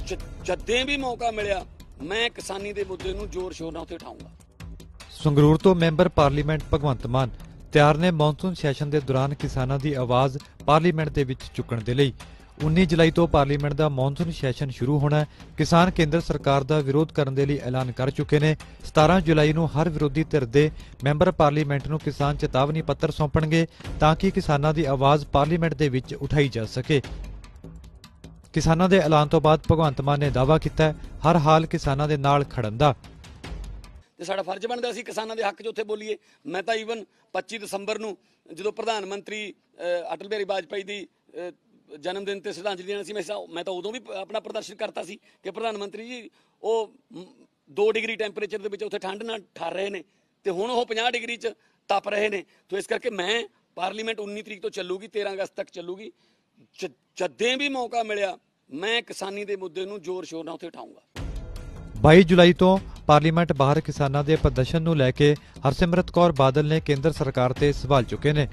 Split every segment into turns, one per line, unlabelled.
जद्दे भी मौका मिलिया मैं किसानी दे मुद्दे नूं जोर शोर नाल उत्ते उठाऊंगा।
संगरूर तो मैंबर पार्लीमेंट भगवंत मान ਤਿਆਰ ਨੇ ਮੌਨਸੂਨ ਸੈਸ਼ਨ ਦੇ ਦੌਰਾਨ ਕਿਸਾਨਾਂ ਦੀ ਆਵਾਜ਼ ਪਾਰਲੀਮੈਂਟ ਦੇ ਵਿੱਚ ਚੁੱਕਣ ਦੇ ਲਈ। 19 ਜੁਲਾਈ ਤੋਂ ਪਾਰਲੀਮੈਂਟ ਦਾ ਮੌਨਸੂਨ ਸੈਸ਼ਨ ਸ਼ੁਰੂ ਹੋਣਾ ਹੈ। ਕਿਸਾਨ ਕੇਂਦਰ ਸਰਕਾਰ ਦਾ ਵਿਰੋਧ ਕਰਨ ਦੇ ਲਈ ਐਲਾਨ ਕਰ ਚੁੱਕੇ ਨੇ। 17 ਜੁਲਾਈ ਨੂੰ ਹਰ ਵਿਰੋਧੀ ਧਿਰ ਦੇ ਮੈਂਬਰ ਪਾਰਲੀਮੈਂਟ ਨੂੰ ਕਿਸਾਨ ਚੇਤਾਵਨੀ ਪੱਤਰ ਸੌਂਪਣਗੇ ਤਾਂ ਕਿ ਕਿਸਾਨਾਂ ਦੀ ਆਵਾਜ਼ ਪਾਰਲੀਮੈਂਟ ਦੇ ਵਿੱਚ ਉਠਾਈ ਜਾ ਸਕੇ। ਕਿਸਾਨਾਂ ਦੇ ਐਲਾਨ ਤੋਂ ਬਾਅਦ ਭਗਵੰਤ ਮਾਨ ਨੇ ਦਾਅਵਾ ਕੀਤਾ ਹਰ ਹਾਲ ਕਿਸਾਨਾਂ ਦੇ ਨਾਲ ਖੜਨ ਦਾ।
ਤੇ ਸਾਡਾ ਫਰਜ਼ ਬਣਦਾ ਸੀ ਕਿਸਾਨਾਂ ਦੇ ਹੱਕ 'ਚ ਉੱਥੇ ਬੋਲੀਏ। ਮੈਂ ਤਾਂ ਈਵਨ 25 ਦਸੰਬਰ ਨੂੰ ਜਦੋਂ ਪ੍ਰਧਾਨ ਮੰਤਰੀ ਅਟਲ ਬਿਹਾਰੀ ਵਾਜਪਾਈ ਦੀ ਜਨਮ ਦਿਨ ਤੇ ਸ਼ਰਧਾਂਜਲੀ ਦੇਣੀ ਸੀ ਮੈਂ ਤਾਂ ਉਦੋਂ ਵੀ ਆਪਣਾ ਪ੍ਰਦਰਸ਼ਨ ਕਰਤਾ ਸੀ ਕਿ ਪ੍ਰਧਾਨ ਮੰਤਰੀ ਜੀ ਉਹ 2 ਡਿਗਰੀ ਟੈਂਪਰੇਚਰ ਦੇ ਵਿੱਚ ਉੱਥੇ ਠੰਡ ਨਾਲ ਠਰ ਰਹੇ ਨੇ ਤੇ ਹੁਣ ਉਹ 50 ਡਿਗਰੀ 'ਚ ਤਪ ਰਹੇ ਨੇ। ਤੇ ਇਸ ਕਰਕੇ ਮੈਂ ਪਾਰਲੀਮੈਂਟ 19 ਤਰੀਕ ਤੋਂ ਚੱਲੂਗੀ, 13 ਅਗਸਤ ਤੱਕ ਚੱਲੂਗੀ। ਜੱਦੇ ਵੀ ਮੌਕਾ ਮਿਲਿਆ ਮੈਂ ਕਿਸਾਨੀ ਦੇ ਮੁੱਦੇ ਨੂੰ ਜ਼ੋਰ ਸ਼ੋਰ ਨਾਲ ਉੱਥੇ ਉਠਾਊਂਗਾ।
22 ਜੁਲਾਈ ਤੋਂ ਪਾਰਲੀਮੈਂਟ ਬਾਹਰ ਕਿਸਾਨਾਂ ਦੇ ਪ੍ਰਦਰਸ਼ਨ ਨੂੰ ਲੈ ਕੇ ਹਰਸਿਮਰਤ ਕੌਰ ਬਾਦਲ ਨੇ ਕੇਂਦਰ ਸਰਕਾਰ ਤੇ ਸਵਾਲ ਚੁੱਕੇ ਨੇ।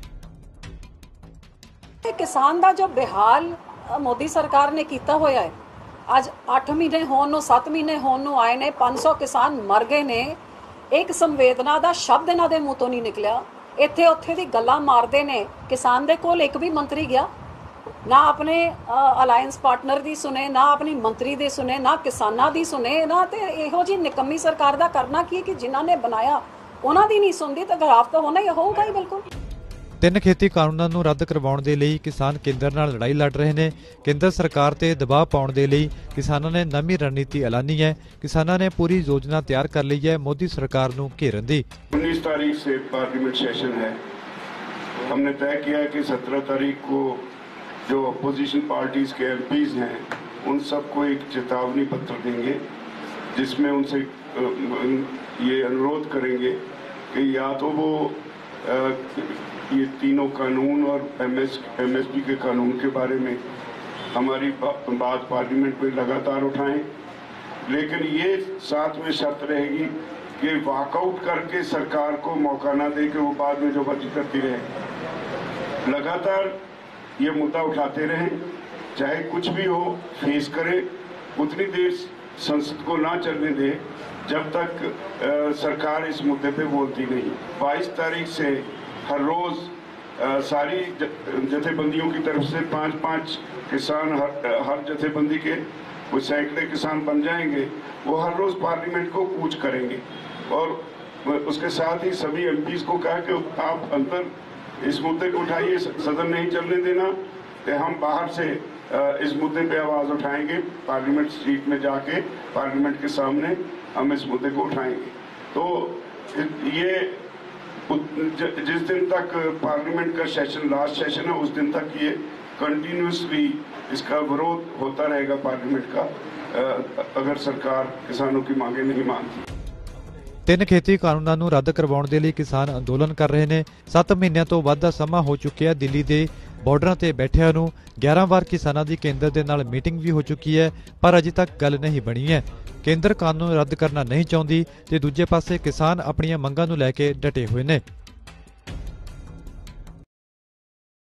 किसान का जो बेहाल मोदी सरकार ने किया होया है, अज 8 महीने होने नूं 7 महीने होने नूं आए ने 500 किसान मर गए ने। एक संवेदना का शब्द इन्हां दे मूंह तों नहीं निकलिया। इत्थे उत्थे दी गल्लां मारदे ने। किसान दे कोल एक भी मंत्री गया ना, अपने अलायंस पार्टनर दी सुने ना, अपनी मंत्री दी सुने ना, किसानां दी सुने ना। ते इहो जी निकम्मी सरकार दा करना की कि जिन्हां ने बनाया उन्हां दी नहीं सुनदी ते खिलाफ तो होना ही होऊगा ही। बिल्कुल
3 ਖੇਤੀ ਕਾਨੂੰਨਾਂ ਨੂੰ ਰੱਦ ਕਰਵਾਉਣ ਦੇ ਲਈ ਕਿਸਾਨ ਕੇਂਦਰ ਨਾਲ ਲੜਾਈ ਲੜ ਰਹੇ ਨੇ। ਕੇਂਦਰ ਸਰਕਾਰ ਤੇ ਦਬਾਅ ਪਾਉਣ ਦੇ ਲਈ ਕਿਸਾਨਾਂ ਨੇ ਨਵੀਂ ਰਣਨੀਤੀ ਐਲਾਨੀ ਹੈ। ਕਿਸਾਨਾਂ ਨੇ ਪੂਰੀ ਯੋਜਨਾ ਤਿਆਰ ਕਰ ਲਈ ਹੈ ਮੋਦੀ ਸਰਕਾਰ ਨੂੰ ਘੇਰਨ ਦੀ।
19 तारीख से पार्लियामेंट सेशन है। हमने तय किया है कि 17 तारीख को जो अपोजिशन पार्टीज के एमपीज हैं उन सबको एक चेतावनी पत्र देंगे जिसमें उनसे ये अनुरोध करेंगे कि या तो वो ये तीनों कानून और एमएसपी के कानून के बारे में हमारी बात पार्लियामेंट में लगातार उठाएं, लेकिन ये साथ में शर्त रहेगी कि वॉकआउट करके सरकार को मौका ना दे कि वो बाद में जो मर्जी करती रहे। लगातार ये मुद्दा उठाते रहें, चाहे कुछ भी हो फेस करें। उतनी देर संसद को ना चलने दे जब तक सरकार इस मुद्दे पे बोलती नहीं। 22 तारीख से हर रोज़ सारी जथेबंदियों की तरफ से 5-5 किसान हर जथेबंदी के वो सैकड़े किसान बन जाएंगे। वो हर रोज़ पार्लियामेंट को कूच करेंगे और उसके साथ ही सभी एमपीज़ को कहा कि आप अंदर इस मुद्दे को उठाइए, सदन नहीं चलने देना। तो हम बाहर से इस मुद्दे पे आवाज़ उठाएंगे, पार्लियामेंट स्ट्रीट में जाके पार्लियामेंट के सामने हम इस मुद्दे को उठाएंगे। तो ये जिस दिन तक पार्लियामेंट का सेशन लास्ट सेशन है उस दिन तक ये कंटिन्यूसली इसका विरोध होता रहेगा पार्लियामेंट का, अगर सरकार किसानों की मांगे नहीं मानती।
3 ਖੇਤੀ ਕਾਨੂੰਨਾਂ ਨੂੰ ਰੱਦ ਕਰਵਾਉਣ ਦੇ ਲਈ ਕਿਸਾਨ ਅੰਦੋਲਨ ਕਰ ਰਹੇ ਨੇ। 7 ਮਹੀਨਿਆਂ ਤੋਂ ਵੱਧ ਦਾ ਸਮਾਂ ਹੋ ਚੁੱਕਿਆ ਦਿੱਲੀ ਦੇ ਬਾਰਡਰਾਂ ਤੇ ਬੈਠਿਆਂ ਨੂੰ। 11 ਵਾਰ ਕਿਸਾਨਾਂ ਦੀ ਕੇਂਦਰ ਦੇ ਨਾਲ ਮੀਟਿੰਗ ਵੀ ਹੋ ਚੁੱਕੀ ਹੈ ਪਰ ਅਜੇ ਤੱਕ ਗੱਲ ਨਹੀਂ ਬਣੀ ਹੈ। ਕੇਂਦਰ ਕਾਨੂੰਨ ਰੱਦ ਕਰਨਾ ਨਹੀਂ ਚਾਹੁੰਦੀ ਤੇ ਦੂਜੇ ਪਾਸੇ ਕਿਸਾਨ ਆਪਣੀਆਂ ਮੰਗਾਂ ਨੂੰ ਲੈ ਕੇ ਡਟੇ ਹੋਏ ਨੇ।